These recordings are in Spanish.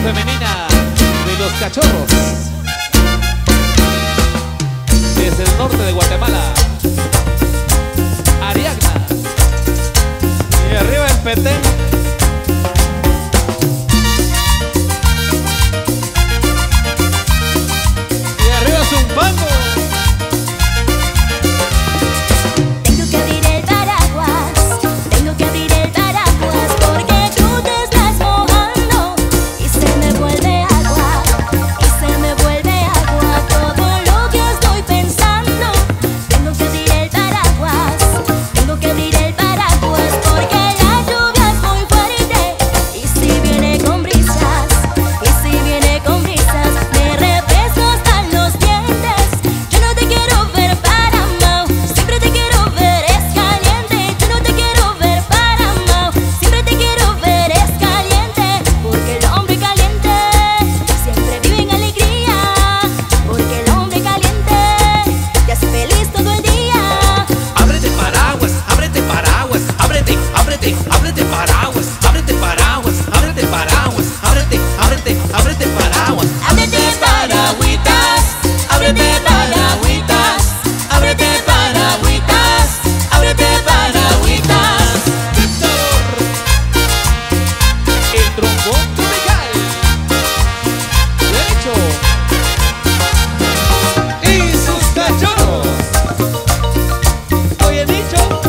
femenina de los cachorros. Desde el norte de Guatemala, Ariadna. Y arriba el Petén. Y arriba Zumpango. Tengo que abrir el paraguas, tengo que abrir el paraguas, porque tú te estás mojando y se me vuelve agua, todo lo que estoy pensando. Tengo que abrir el paraguas, tengo que abrir el paraguas, porque la lluvia es muy fuerte y si viene con brisas, me refresco hasta los dientes. Yo no te quiero ver para mal, siempre te quiero ver es caliente. Yo no te quiero ver para mal, siempre te quiero ver es caliente. Porque el hombre caliente siempre vive en alegría, porque el hombre caliente te hace feliz todo el día. Ábrete paraguas, ábrete paraguas, ábrete, ábrete, ábrete paraguas, ábrete paraguas, ábrete paraguas, ábrete, ábrete, ábrete paraguas. Ábrete Paragüitas, ábrete paragüitas, ábrete paragüitas, ábrete paragüitas. El trombón tropical. Derecho. Y sus cachorros. Oye, dicho.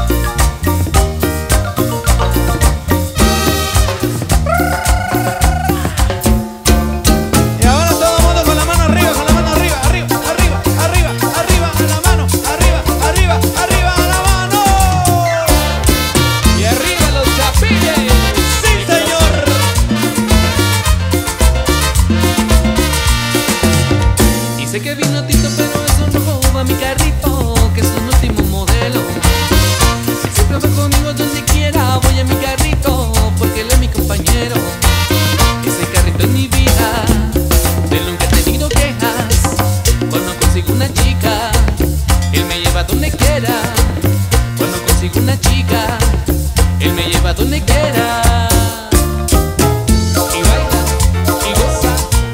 Y ahora todo el mundo con la mano arriba, con la mano arriba, arriba, arriba, arriba, arriba, a la mano, arriba, arriba, arriba, a la mano. Y arriba los chapines. Sí, señor. Y sé que vino Tito, pero eso no roba mi carrito, que es un último modelo. Si siempre va conmigo donde quiera, voy a mi carrito, porque él es mi compañero. Ese carrito es mi vida, de él nunca he tenido quejas. Cuando consigo una chica, él me lleva donde quiera. Cuando consigo una chica, él me lleva donde quiera. Y baila y goza.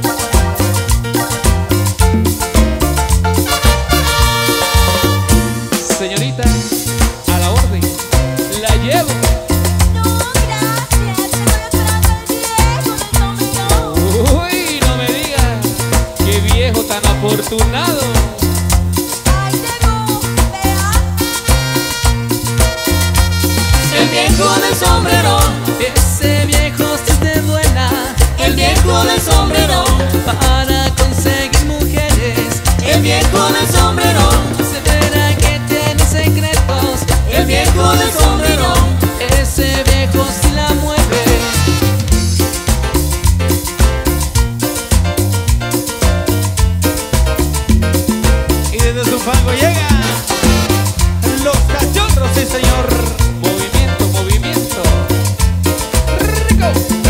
Señorita, a la orden. La llevo. No, gracias, estoy esperando al viejo del sombrero. Uy, no me digas. Qué viejo tan afortunado. Ay, llegó, vea. El viejo del sombrero, ese viejo si te duela. El viejo del sombrero, para conseguir mujeres. El viejo del sombrero, se verá que tiene secretos. El viejo del sombrero, ese viejo si la mueve. Y desde Zumpango llega los cachorros, sí, señor. Movimiento, movimiento. Rico.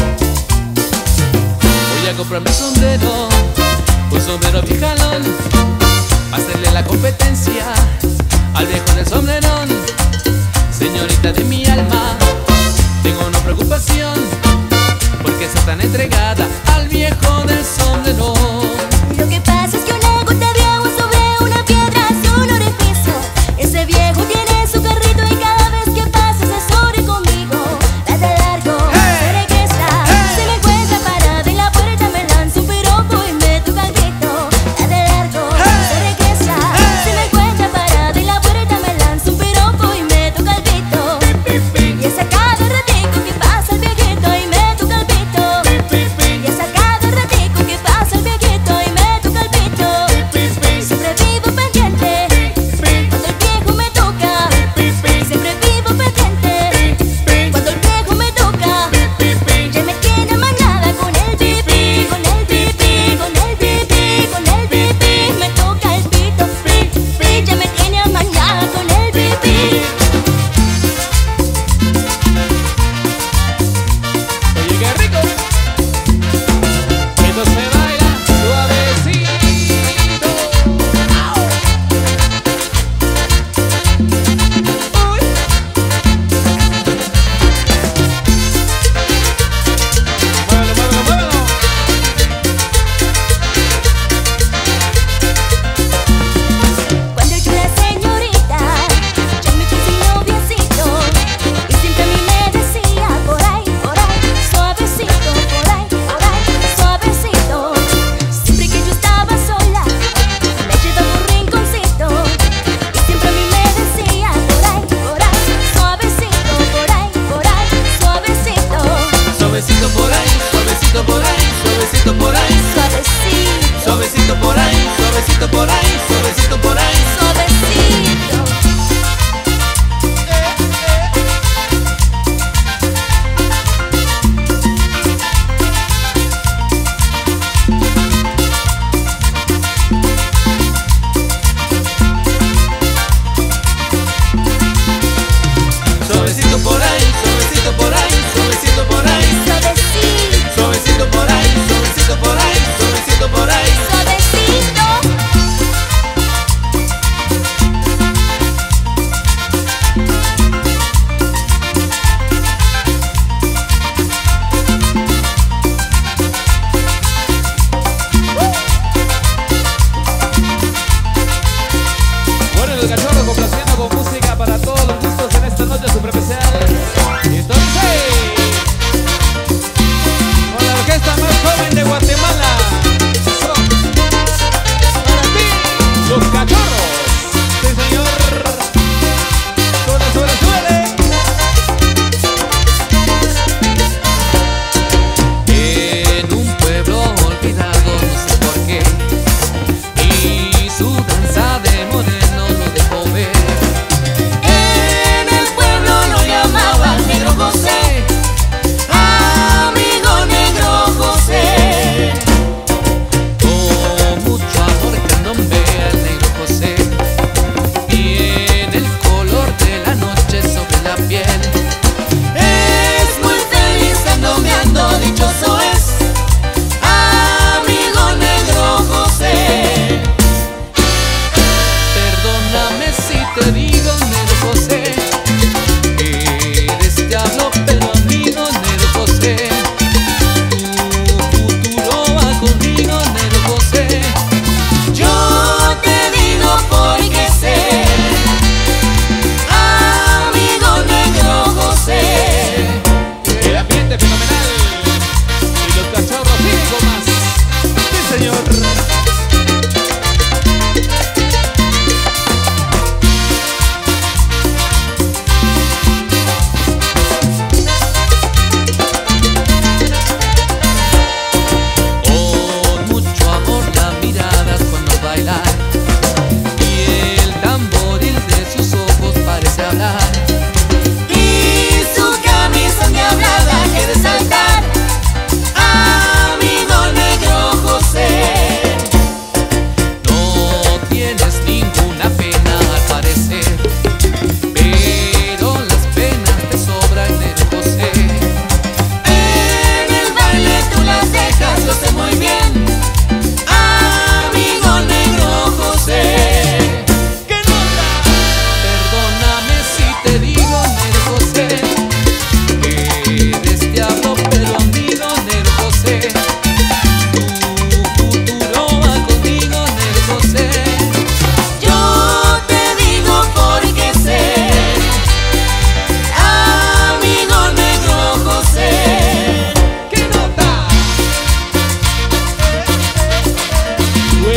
Voy a comprarme un sombrero viejalón, pa' hacerle la competencia al viejo del sombrerón. Señorita de mi alma, tengo una preocupación, porque está tan entregada al viejo del sombrerón. Lo que pasa es que una gota de agua sobre una piedra hace un orificio. Ese viejo tiene su carrito y cada vez que pasa se sobre conmigo. Va de largo, se regresa, se me encuentra parada en la puerta, me lanza un piropo y me toca el grito. Va de largo, se regresa, se me encuentra parada en la puerta, me lanza un piropo y me toca el grito. Y es a cada ratico que pasa el viejito y me toca el pito. Y es a cada ratico que pasa el viejito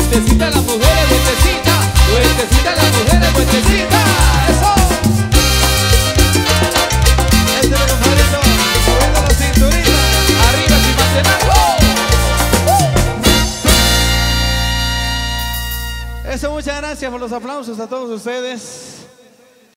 Vueltecita las mujeres, vueltecita. Vueltecita las mujeres, vueltecita. Eso. Este es mi compadrito, moviendo la cinturita. Arriba Chimaltenango. Eso, muchas gracias por los aplausos a todos ustedes.